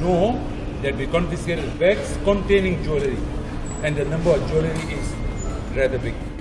know that we confiscated bags containing jewellery, and the number of jewellery is rather big.